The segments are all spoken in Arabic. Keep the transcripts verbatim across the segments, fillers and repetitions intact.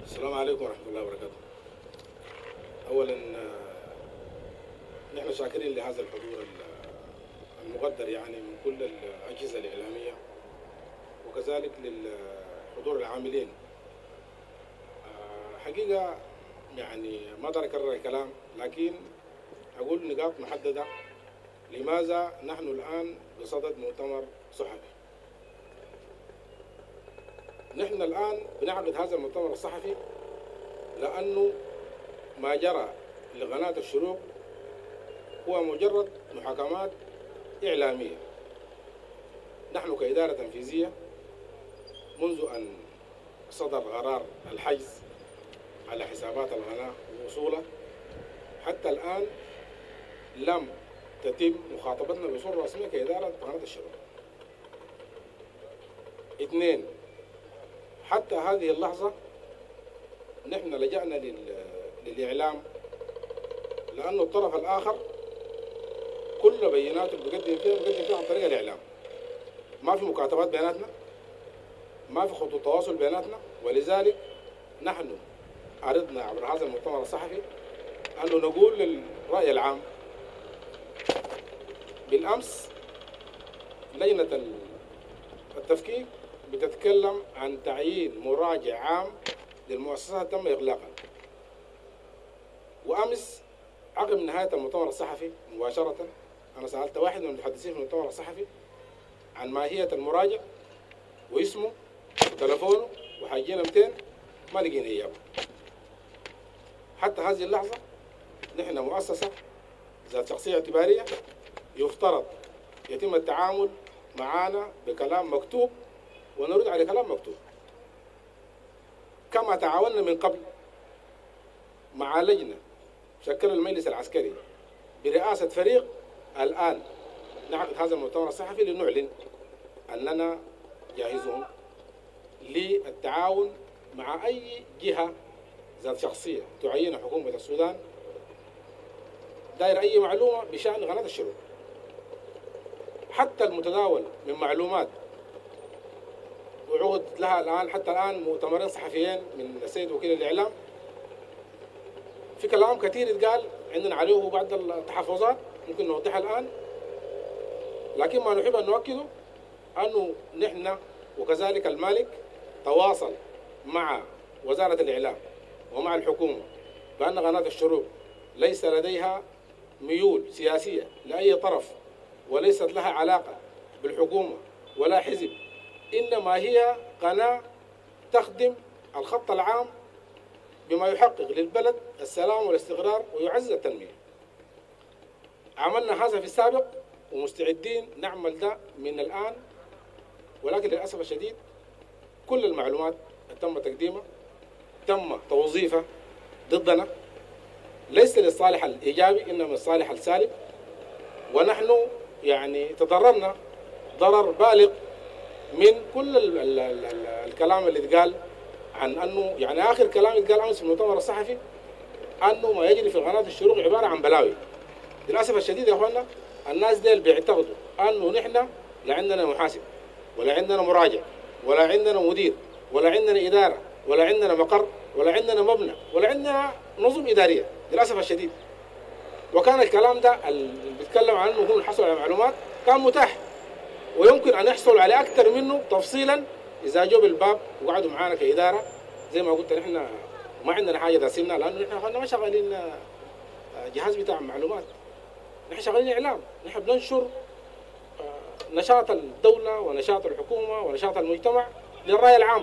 السلام عليكم ورحمة الله وبركاته. أولا نحن شاكرين لهذا الحضور المقدر يعني من كل الأجهزة الإعلامية وكذلك للحضور العاملين. حقيقة يعني ما أقدر أكرر الكلام، لكن أقول نقاط محددة لماذا نحن الآن بصدد مؤتمر صحفي. نحن الآن بنعقد هذا المؤتمر الصحفي لأنه ما جرى لقناة الشروق هو مجرد محاكمات إعلامية. نحن كإدارة تنفيذية منذ أن صدر قرار الحجز على حسابات القناة ووصوله حتى الآن لم تتم مخاطبتنا بصورة رسمية كإدارة قناة الشروق. اثنين، حتى هذه اللحظة نحن لجأنا للإعلام لأنه الطرف الآخر كل بيناته اللي بيقدم فيها بيقدم فيها عن طريق الإعلام. ما في مكاتبات بيناتنا، ما في خطوط تواصل بيناتنا، ولذلك نحن عرضنا عبر هذا المؤتمر الصحفي أنه نقول للرأي العام. بالأمس لجنة التفكيك بتتكلم عن تعيين مراجع عام للمؤسسات تم إغلاقها، وأمس عقب نهاية المؤتمر الصحفي مباشرة أنا سألت واحد من المتحدثين في المؤتمر الصحفي عن ماهية المراجع واسمه وتلفونه وحاجينا مئتين، ما لقينا إجابة. حتى هذه اللحظة نحن مؤسسة ذات شخصية اعتبارية يفترض يتم التعامل معنا بكلام مكتوب ونرد على كلام مكتوب، كما تعاوننا من قبل مع لجنة شكل المجلس العسكري برئاسة فريق. الآن نعقد هذا المؤتمر الصحفي لنعلن أننا جاهزون للتعاون مع أي جهة ذات شخصية تعين حكومة السودان داير أي معلومة بشأن قناة الشروق. حتى المتداول من معلومات وعقد لها الآن حتى الآن مؤتمرين صحفيين من السيد وكيل الإعلام، في كلام كثير يتقال عندنا عليه بعض التحفظات ممكن نوضحها الآن، لكن ما نحب أن نؤكده أنه نحن وكذلك المالك تواصل مع وزارة الإعلام ومع الحكومة بأن قناة الشروق ليس لديها ميول سياسية لأي طرف وليست لها علاقة بالحكومة ولا حزب، إنما هي قناة تخدم الخط العام بما يحقق للبلد السلام والاستقرار ويعزز التنمية. عملنا هذا في السابق ومستعدين نعمل ده من الآن، ولكن للأسف الشديد كل المعلومات تم تقديمها تم توظيفها ضدنا، ليس للصالح الإيجابي إنما للصالح السالب، ونحن يعني تضررنا ضرر بالغ من كل ال ال ال ال الكلام اللي اتقال عن انه يعني اخر كلام اتقال امس في المؤتمر الصحفي انه ما يجري في قناه الشروق عباره عن بلاوي. للاسف الشديد يا اخوانا الناس ديل بيعتقدوا انه نحن لا عندنا محاسب ولا عندنا مراجع ولا عندنا مدير ولا عندنا اداره ولا عندنا مقر ولا عندنا مبنى ولا عندنا نظم اداريه. للاسف الشديد، وكان الكلام ده اللي بيتكلم عنه هو الحصول على معلومات كان متاح ويمكن أن يحصل على أكثر منه تفصيلا إذا جو بالباب وقعدوا معانا كإدارة. زي ما قلت نحن ما عندنا حاجة تقسمنا، لأنه نحن ما شغالين جهاز بتاع معلومات، نحن شغالين إعلام، نحن بننشر نشاط الدولة ونشاط الحكومة ونشاط المجتمع للرأي العام،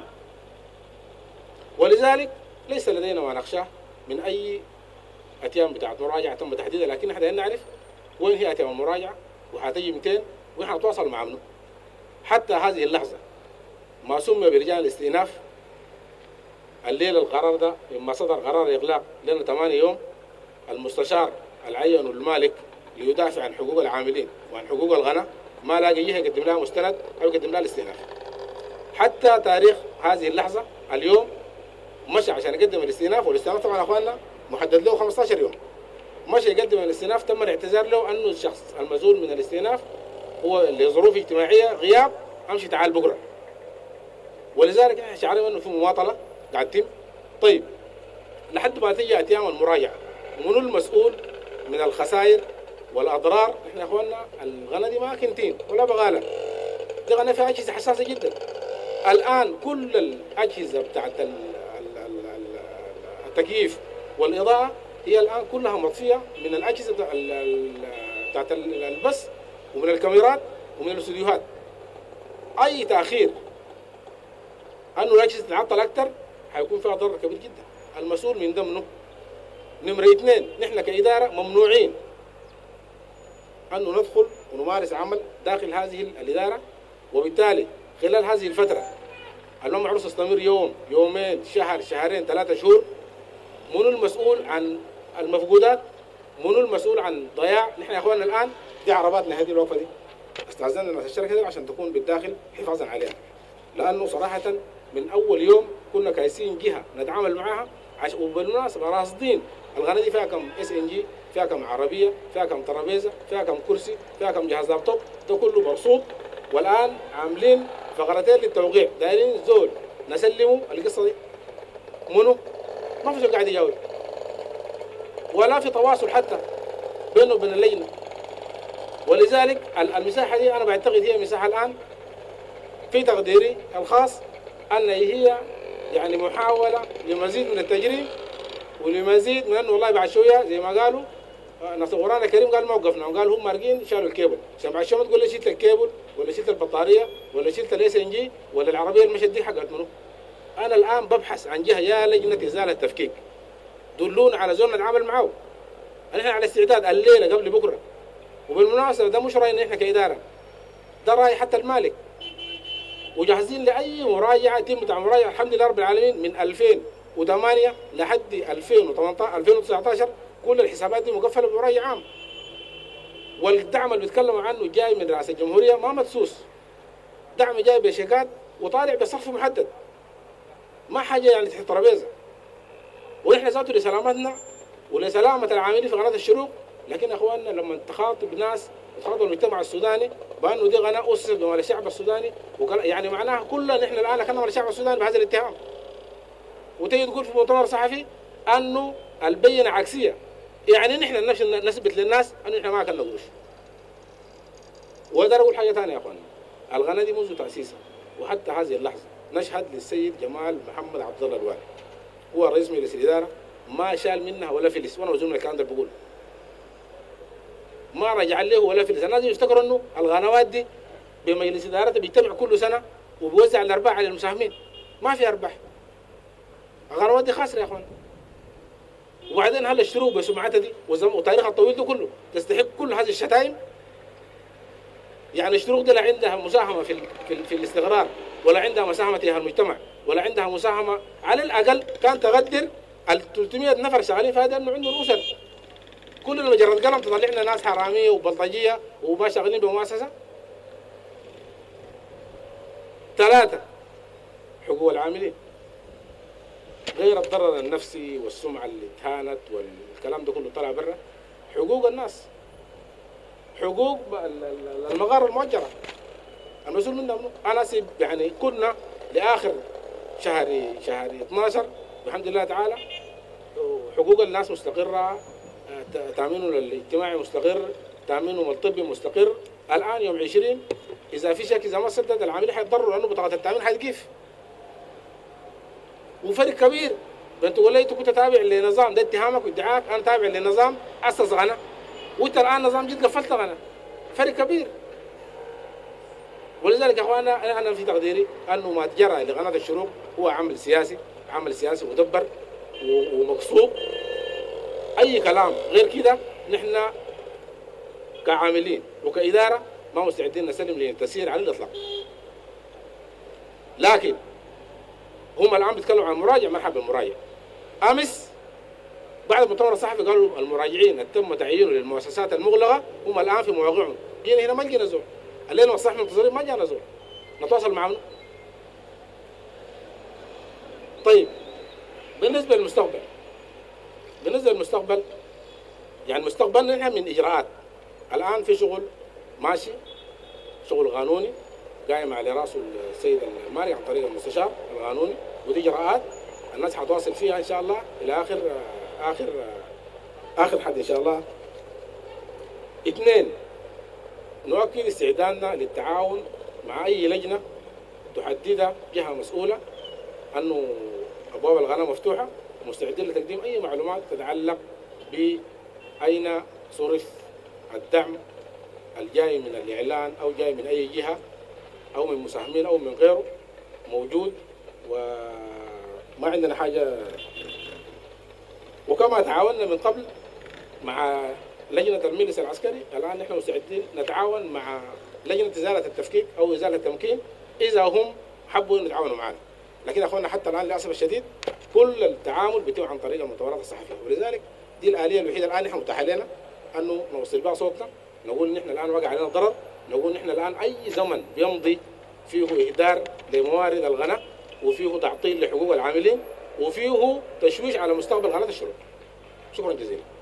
ولذلك ليس لدينا ما نخشاه من أي أتيام بتاعت مراجعة تم تحديدها، لكن نحن نعرف وين هي أتيام المراجعة وحتجي مئتين ونحن نتواصل مع منه. حتى هذه اللحظة ما سمي برجال الاستئناف الليلة القرار ده لما صدر قرار إغلاق لنا ثمانية يوم، المستشار العين المالك ليدافع عن حقوق العاملين وعن حقوق الغنى ما لاقي جهة يقدم لها مستند أو يقدم لها الاستئناف. حتى تاريخ هذه اللحظة اليوم مشى عشان يقدم الاستئناف، والاستئناف طبعا أخواننا محدد له خمسة عشر يوم، مشى يقدم الاستئناف تم الاعتذار له أنه الشخص المسؤول من الاستئناف هو لظروف اجتماعية غياب، امشي تعال بكره. ولذلك احنا شعرنا انه في مماطله قاعد تتم طيب لحد ما تجي أيام المراجعة منو المسؤول من الخسائر والأضرار؟ إحنا يا إخواننا الغنى دي ما كنتين ولا بغالة، دي غنى فيها أجهزة حساسة جدا. الآن كل الأجهزة بتاعت التكييف والإضاءة هي الآن كلها مطفية من الأجهزة بتاعت البث ومن الكاميرات ومن الاستوديوهات. أي تأخير أنه الأجهزة تتعطل أكثر حيكون فيها ضرر كبير جدا. المسؤول من ضمنه نمرة اثنين، نحن كإدارة ممنوعين أنه ندخل ونمارس عمل داخل هذه الإدارة، وبالتالي خلال هذه الفترة المهم عروس تستمر يوم يومين شهر شهرين ثلاثة شهور، منو المسؤول عن المفقودات؟ منو المسؤول عن ضياع؟ نحن يا اخواننا الان دي عرباتنا هذه الوقفه دي استاذنا الناس الشركه دي عشان تكون بالداخل حفاظا عليها، لانه صراحه من اول يوم كنا كايسين جهه نتعامل معاها عش... وبالمناسبه راصدين الغنى دي فيها كم اس ان جي، فيها كم عربيه، فيها كم ترابيزه، فيها كم كرسي، فيها كم جهاز لابتوب، ده كله مرصود. والان عاملين فقرتين للتوقيع، دايرين زول نسلموا القصه دي. منو؟ ما في زول قاعد يجاوب، ولا في تواصل حتى بينه وبين اللجنه. ولذلك المساحه دي انا بعتقد هي مساحه الان في تقديري الخاص ان هي يعني محاوله لمزيد من التجريم ولمزيد من انه والله بعد شويه زي ما قالوا ناس ورانا كريم قال ما وقفنا، وقال هم مارقين شالوا الكيبل، عشان بعد شويه ما تقول لي شلت الكيبل ولا شلت البطاريه ولا شلت الاس ان جي ولا العربيه المشت دي حقت منو؟ انا الان ببحث عن جهه يا لجنه ازاله التفكيك دلونا على زول نتعامل معه. نحن على استعداد الليله قبل بكره. وبالمناسبه ده مش راينا احنا كاداره، ده راي حتى المالك، وجاهزين لاي مراجعه تم بتاع مراجعه. الحمد لله رب العالمين من ألفين وثمانية لحد ألفين وثمانية عشر ألفين وتسعة عشر كل الحسابات دي مقفله بمراجعه عام. والدعم اللي بيتكلموا عنه جاي من رئاسه الجمهوريه ما مدسوس، دعم جاي بشيكات وطالع بصرف محدد، ما حاجه يعني تحت الترابيزه. ونحن ذاته لسلامتنا ولسلامه العاملين في قناه الشروق. لكن يا اخواننا لما تخاطب ناس تخاطب المجتمع السوداني بانه دي قناه اسست بمال الشعب السوداني، يعني معناها كلنا نحن الان كنا مال الشعب السوداني بهذا الاتهام، وتيجي تقول في مؤتمر صحفي انه البينه عكسيه، يعني نحن نثبت للناس انه نحن ما اكلنا قروش. واقدر اقول حاجه ثانيه يا اخواننا، القناه دي منذ تاسيسها وحتى هذه اللحظه نشهد للسيد جمال محمد عبد الله الوالي، هو رئيس مجلس الاداره، ما شال منها ولا فلس، وانا وزمنا الكلام ده بقول ما رجع له ولا فلس. الناس يفتكروا انه القنوات دي بمجلس ادارته بيجتمع كل سنه وبيوزع الارباح على المساهمين، ما في ارباح. القنوات دي خاسره يا اخوان. وبعدين هل الشروق بسمعتها دي وتاريخها الطويل ده كله تستحق كل هذه الشتائم؟ يعني الشروق دي لا عندها مساهمه في في, في الاستقرار، ولا عندها مساهمه تجاه المجتمع، ولا عندها مساهمه على الاقل كان تقدر ال ثلاثمئة نفر شغالين في هذا انه عندهم اسر. كلنا مجرد قلم تطلع لنا ناس حراميه وبلطجيه وما شغالين بمؤسسه. ثلاثه حقوق العاملين، غير الضرر النفسي والسمعه اللي اتهانت والكلام ده كله طلع برا. حقوق الناس، حقوق المغار المؤجره المسؤول منها منه. انا سيب يعني كنا لاخر شهر شهر اثناشر الحمد لله تعالى حقوق الناس مستقره، تامينهم الاجتماعي مستقر، تامينهم الطبي مستقر. الان يوم عشرين اذا في شك اذا ما سدد العاملين حيضطروا لانه بطاقه التامين حتقف. وفرق كبير بين تقول لي انت كنت تابع لنظام، ده اتهامك وادعاك، انا تابع لنظام اسس غنى وانت الان نظام جيت قفلت غنى، فرق كبير. ولذلك يا اخوانا انا في تقديري انه ما جرى لقناه الشروق هو عمل سياسي، عمل سياسي مدبر ومقصود. اي كلام غير كده نحن كعاملين وكاداره ما مستعدين نسلم للتسيير على الاطلاق. لكن هم الان بيتكلموا عن مراجع، ما حب المراجع. امس بعد المؤتمر الصحفي قالوا المراجعين اللي تم تعيينه للمؤسسات المغلقه هم الان في مواقعهم. جينا هنا ما لقينا زول، الليل والصحفي منتظرين ما جانا زول نتواصل معهم. طيب بالنسبه للمستقبل، بالنسبه للمستقبل يعني مستقبلنا نحن من اجراءات. الان في شغل ماشي، شغل قانوني قايم على راسه السيد المالك عن طريق المستشار القانوني، ودي اجراءات الناس حتواصل فيها ان شاء الله الى اخر اخر اخر حد ان شاء الله. اثنين، نؤكد استعدادنا للتعاون مع اي لجنه تحددها جهه مسؤوله انه ابواب القناه مفتوحه، مستعدين لتقديم اي معلومات تتعلق باين صرف الدعم الجاي من الاعلان او جاي من اي جهه او من مساهمين او من غيره موجود، وما عندنا حاجه. وكما تعاوننا من قبل مع لجنه المجلس العسكري، الان نحن مستعدين نتعاون مع لجنه ازاله التفكيك او ازاله التمكين اذا هم حبوا يتعاونوا معنا. لكن يا اخواننا حتى الان للاسف الشديد كل التعامل بيتم عن طريق المؤتمرات الصحفيه، ولذلك دي الاليه الوحيده الان نحن متاحه لنا انه نوصل بها صوتنا، نقول نحن الان وقع علينا ضرر، نقول نحن الان اي زمن بيمضي فيه اهدار لموارد الغناء وفيه تعطيل لحقوق العاملين وفيه تشويش على مستقبل قناه الشروق. شكرا جزيلا.